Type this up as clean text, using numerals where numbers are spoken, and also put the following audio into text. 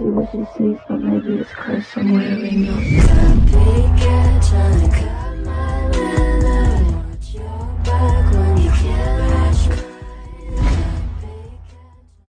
what she sees, but maybe it's 'cause I'm wearing your